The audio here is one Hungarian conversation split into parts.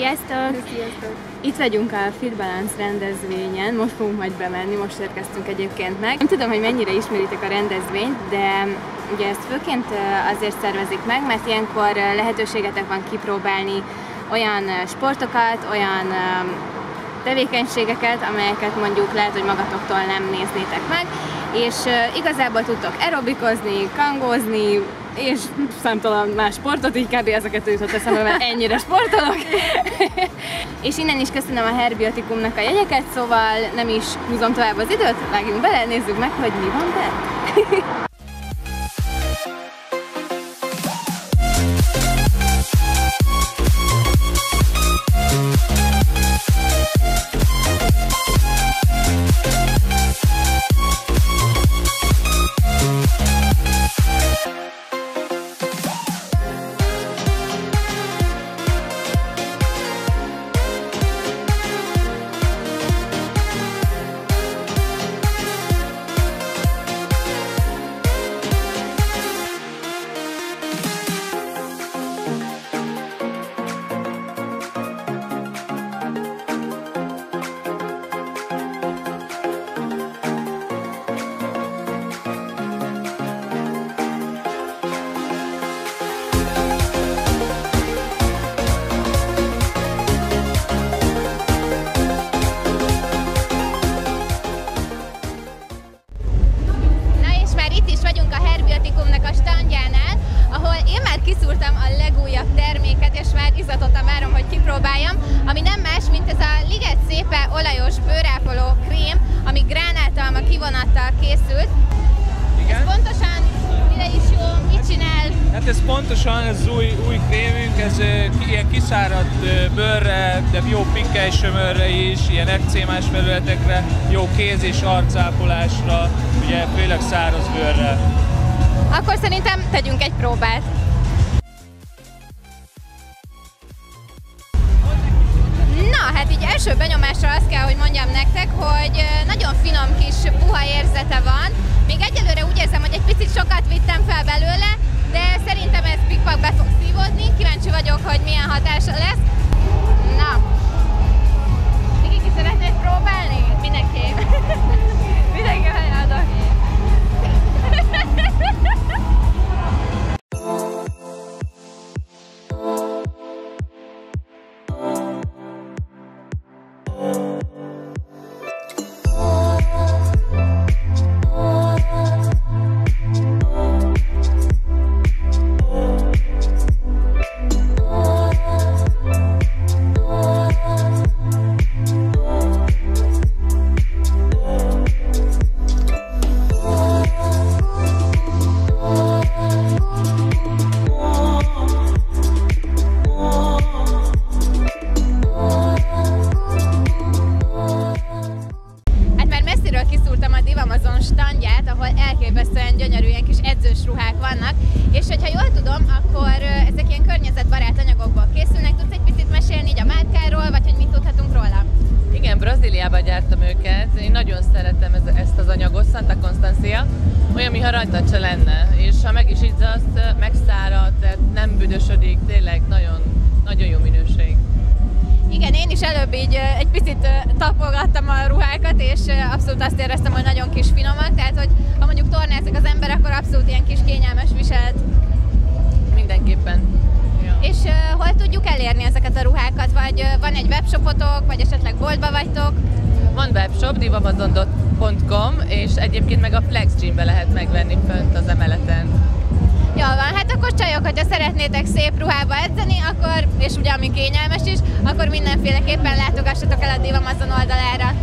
Sziasztok! Sziasztok! Itt vagyunk a Fit Balance rendezvényen, most fogunk majd bemenni, most érkeztünk egyébként meg. Nem tudom, hogy mennyire ismeritek a rendezvényt, de ugye ezt főként azért szervezik meg, mert ilyenkor lehetőségetek van kipróbálni olyan sportokat, olyan tevékenységeket, amelyeket mondjuk lehet, hogy magatoktól nem néznétek meg, és igazából tudtok aerobikozni, kangózni, és számtalan más sportot, így kb. Ezeket jutott eszembe, mert ennyire sportolok. És innen is köszönöm a Herbiotikumnak a jegyeket, szóval nem is húzom tovább az időt, vágjunk bele, nézzük meg, hogy mi van benne. Kiszúrtam a legújabb terméket, és már izgatottan várom, hogy kipróbáljam, ami nem más, mint ez a Liget Szépe olajos bőrápoló krém, ami gránáltalma kivonattal készült. Igen? Ez pontosan mire is jó, mit csinál? Hát ez pontosan az új krémünk, ez ilyen kiszáradt bőrre, de jó pikkely-sömörre is, ilyen ekcémás felületekre, jó kéz- és arcápolásra, ugye főleg száraz bőrre. Akkor szerintem tegyünk egy próbát. Na, hát így első benyomásra azt kell, hogy mondjam nektek, hogy nagyon finom kis puha érzete van. Még egyelőre úgy érzem, hogy egy picit sokat vittem fel belőle, de szerintem ez pikpak be fog szívódni. Kíváncsi vagyok, hogy milyen hatása lesz. Na, Miki, ki szeretnéd próbálni? Mindenképp. Mindenképp adok. Kiszúrtam a Divamazon standját, ahol elképesztően gyönyörű ilyen kis edzős ruhák vannak, és hogyha jól tudom, akkor ezek ilyen környezetbarát anyagokból készülnek. Tudsz egy picit mesélni így a márkáról, vagy hogy mit tudhatunk róla? Igen, Brazíliában gyártam őket. Én nagyon szeretem ezt az anyagot, Santa Constancia. Olyan, mintha rajtad se lenne, és ha meg is izzasz, megszárad, tehát nem büdösödik, tényleg nagyon jó minőség. Igen, én is előbb így egy picit tapogattam a ruhákat, és abszolút azt éreztem, hogy nagyon kis finomak, tehát hogy ha mondjuk tornázik az ember, akkor abszolút ilyen kis kényelmes viselet. Mindenképpen. Ja. És hol tudjuk elérni ezeket a ruhákat? Vagy van egy webshopotok, vagy esetleg boltba vagytok? Van webshop, divamazon.com, és egyébként meg a Flex Gymbe lehet megvenni fönt az emeleten. Jól van, hát akkor csajok, hogyha szeretnétek szép ruhába edzeni, akkor, és ugye ami kényelmes is, akkor mindenféleképpen látogassatok el a Divamazon oldalára.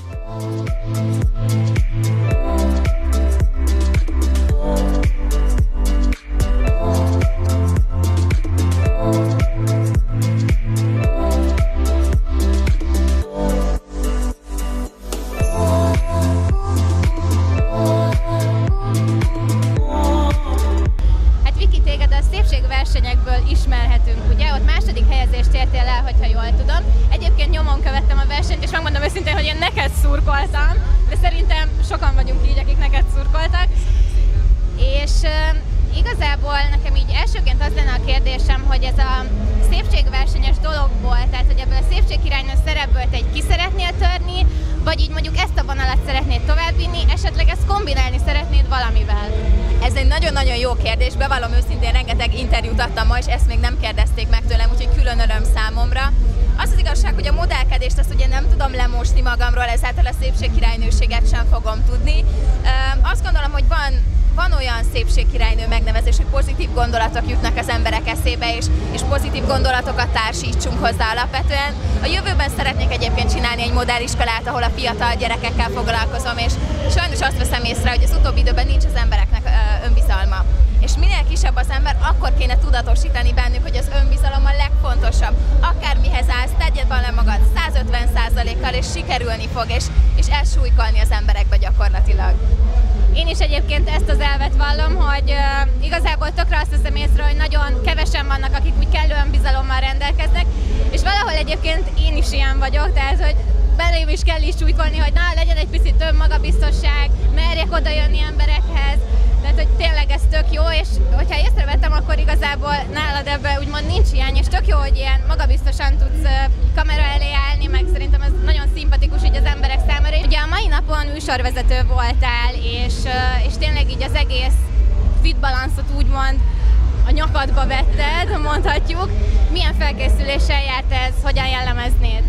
Versenyekből ismerhetünk, ugye? Ott második helyezést értél el, hogyha jól tudom. Egyébként nyomon követtem a versenyt, és megmondom őszintén, hogy én neked szurkoltam, de szerintem sokan vagyunk így, akik neked szurkoltak. És igazából nekem így elsőként az lenne a kérdés, érzésem, hogy ez a szépségversenyes dologból, tehát hogy ebből a szépségkirálynő szerepből te ki szeretnél törni, vagy így mondjuk ezt a vonalat szeretnéd továbbvinni, esetleg ezt kombinálni szeretnéd valamivel? Ez egy nagyon-nagyon jó kérdés, bevallom őszintén, rengeteg interjút adtam ma, és ezt még nem kérdezték meg tőlem, úgyhogy külön öröm számomra. Az az igazság, hogy a modellkedést azt ugye nem tudom lemosni magamról, ezáltal a szépségkirálynőséget sem fogom tudni. Azt gondolom, hogy van olyan szépségkirálynő megnevezés, hogy pozitív gondolatok jutnak az emberek eszébe, és pozitív gondolatokat társítsunk hozzá alapvetően. A jövőben szeretnék egyébként csinálni egy modelliskolát, ahol a fiatal gyerekekkel foglalkozom, és sajnos azt veszem észre, hogy az utóbbi időben nincs az embereknek önbizalma. És minél kisebb az ember, akkor kéne tudatosítani bennük, hogy az önbizalom a legfontosabb. Akármihez állsz, tegyed bele magad 150%-kal, és sikerülni fog, és elsúlykolni az emberekbe gyakorlatilag. Én is egyébként ezt az elvet vallom, hogy igazából tökre azt veszem észre, hogy nagyon kevesen vannak, akik úgy kellő önbizalommal rendelkeznek, és valahol egyébként én is ilyen vagyok, tehát hogy belém is kell is súlykolni, hogy na, legyen egy picit több magabiztosság, merjek oda jönni emberekhez, tehát hogy tényleg ez tök jó, és hogyha észrevettem, akkor igazából nálad ebben úgymond nincs hiány, és tök jó, hogy ilyen magabiztosan tudsz kamera elé állni, meg szerintem ez nagyon szimpatikus így az emberek számára. Ugye a mai napon műsorvezető voltál, és tényleg így az egész fit balanszot úgymond a nyakadba vetted, mondhatjuk. Milyen felkészüléssel járt ez, hogyan jellemeznéd?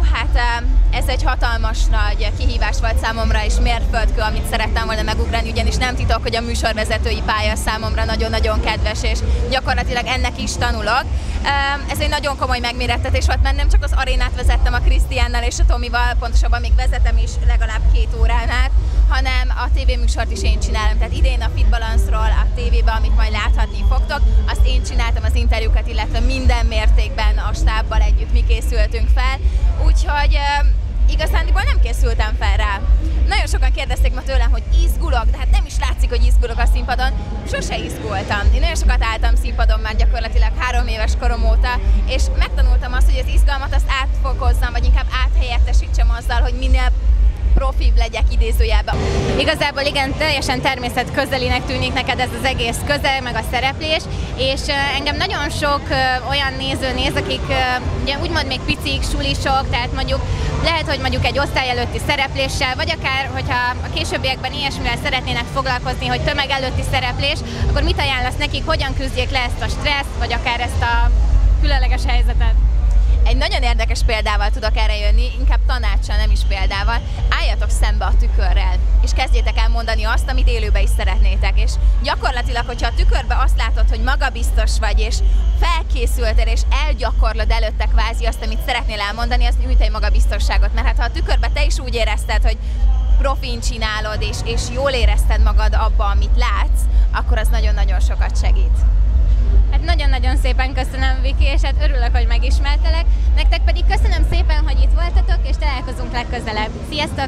Hát ez egy hatalmas nagy kihívás volt számomra, és mérföldkő, amit szerettem volna megugrani, ugyanis nem titok, hogy a műsorvezetői pálya számomra nagyon-nagyon kedves, és gyakorlatilag ennek is tanulok. Ez egy nagyon komoly megmérettetés volt, mert nem csak az arénát vezettem a Krisztiánnal és a Tomival, pontosabban még vezetem is legalább 2 órán át, hanem a tévéműsort is én csinálom. Tehát idén a Fit Balance-ról a tévében, amit majd láthatni fogtok, azt én csináltam az interjúkat, illetve minden mértékben a stábbal együtt mi készültünk fel. Úgyhogy igazándiból nem készültem fel rá. Nagyon sokan kérdezték ma tőlem, hogy izgulok, de hát nem is látszik, hogy izgulok a színpadon. Sose izgultam. Én nagyon sokat álltam színpadon már gyakorlatilag 3 éves korom óta, és megtanultam azt, hogy az izgalmat azt átfokozzam, vagy inkább áthelyettesítsem azzal, hogy minél profibb legyek idézőjelben. Igazából igen, teljesen természetközelinek tűnik neked ez az egész közel, meg a szereplés, és engem nagyon sok olyan néző néz, akik ugye úgymond még picik, sulisok, tehát mondjuk lehet, hogy mondjuk egy osztály előtti szerepléssel, vagy akár, hogyha a későbbiekben ilyesmivel szeretnének foglalkozni, hogy tömeg előtti szereplés, akkor mit ajánlasz nekik, hogyan küzdjék le ezt a stresszt, vagy akár ezt a különleges helyzetet? Egy nagyon érdekes példával tudok erre jönni, inkább tanácssal, nem is példával. Álljatok szembe a tükörrel, és kezdjétek el mondani azt, amit élőben is szeretnétek. És gyakorlatilag, hogyha a tükörbe azt látod, hogy magabiztos vagy, és felkészültél, és elgyakorlod előtte kvázi azt, amit szeretnél elmondani, az nyújt egy magabiztosságot. Mert hát ha a tükörbe te is úgy érezted, hogy profin csinálod, és jól érezted magad abba, amit látsz, akkor az nagyon-nagyon sokat segít. Hát nagyon-nagyon szépen köszönöm, Viki, és hát örülök, hogy megismertelek. Nektek pedig köszönöm szépen, hogy itt voltatok, és találkozunk legközelebb. Sziasztok!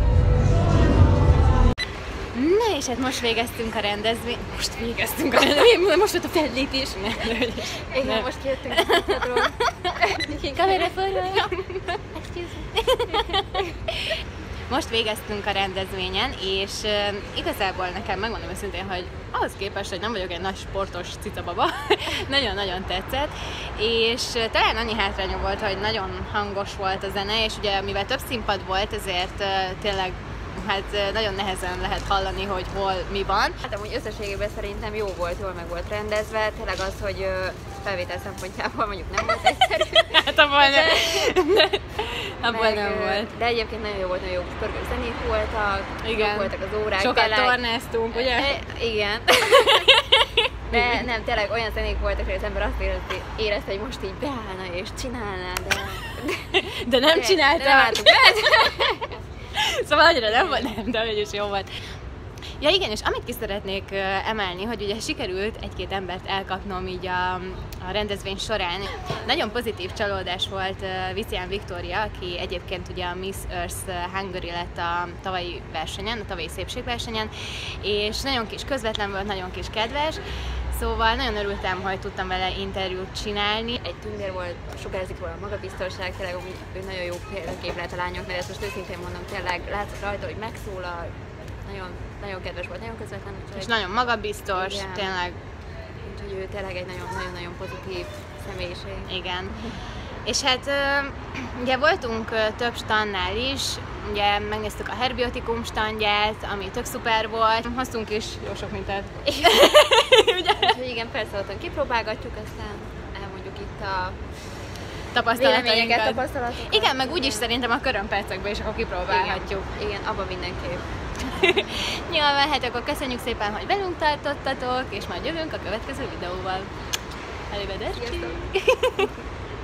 Na és hát most végeztünk a rendezvény. Most volt a fellépés. Igen, most kijöttünk a színpadról. Kamera forró. Most végeztünk a rendezvényen, és igazából nekem megmondom őszintén, hogy ahhoz képest, hogy nem vagyok egy nagy sportos cicababa, nagyon-nagyon tetszett, és talán annyi hátránya volt, hogy nagyon hangos volt a zene, és ugye mivel több színpad volt, ezért tényleg hát nagyon nehezen lehet hallani, hogy hol mi van. Hát amúgy összességében szerintem jó volt, jól meg volt rendezve, tényleg az, hogy felvétel szempontjából mondjuk nem volt egyszerű. Hát abból nem volt. De egyébként nagyon jó volt, nagyon jó pörgő zenék voltak, igen. Jók voltak az órák. Sokat tornáztunk, ugye? Igen. De nem, tényleg olyan zenék voltak, hogy az ember azt érezte, hogy most így beállna és csinálná, de nem csinálta. De nem álltuk be. Szóval annyira nem volt, de is jó volt. Ja igen, és amit ki szeretnék emelni, hogy ugye sikerült egy-két embert elkapnom így a rendezvény során. Nagyon pozitív csalódás volt Vicián Viktória, aki egyébként ugye a Miss Earth Hungary lett a tavalyi versenyen, a tavalyi szépségversenyen, és nagyon kis közvetlen volt, nagyon kis kedves. Szóval nagyon örültem, hogy tudtam vele interjút csinálni. Egy tündér volt, sugárzik róla a magabiztosság, tényleg ő nagyon jó példakép lehet a lányoknak, ezt most őszintén mondom, tényleg látszott rajta, hogy megszólal, nagyon kedves volt, nagyon közvetlen. És nagyon magabiztos, igen. Tényleg. Úgyhogy hogy ő tényleg egy nagyon-nagyon pozitív személyiség. Igen. És hát ugye voltunk több standnál is, ugye megnéztük a Herbiotikum standját, ami tök szuper volt. Hoztunk is jó sok mintát. Úgyhogy igen, persze kipróbálgatjuk, aztán elmondjuk itt a Tapasztalatainkat. tapasztalatokat. Igen, meg úgyis szerintem a körömpercekben is akkor kipróbálhatjuk. Igen, abban mindenképp. Nyilván, hát akkor köszönjük szépen, hogy velünk tartottatok, és majd jövünk a következő videóval. Arrivederci! Sziasztok!